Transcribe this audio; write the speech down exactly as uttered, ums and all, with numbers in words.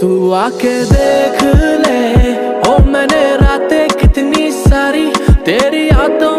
तू आके देख ले, ओ मैंने रातें कितनी सारी तेरी यादों